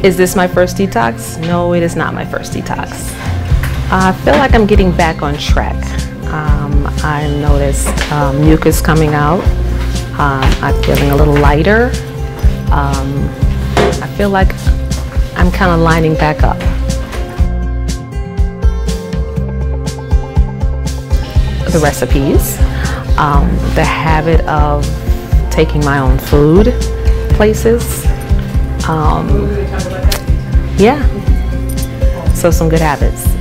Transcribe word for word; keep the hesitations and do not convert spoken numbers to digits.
Is this my first detox? No, it is not my first detox. I feel like I'm getting back on track. Um, I noticed um, mucus coming out. Um, I'm feeling a little lighter. Um, I feel like I'm kind of lining back up. The recipes, um, the habit of taking my own food places. Um, yeah, so some good habits.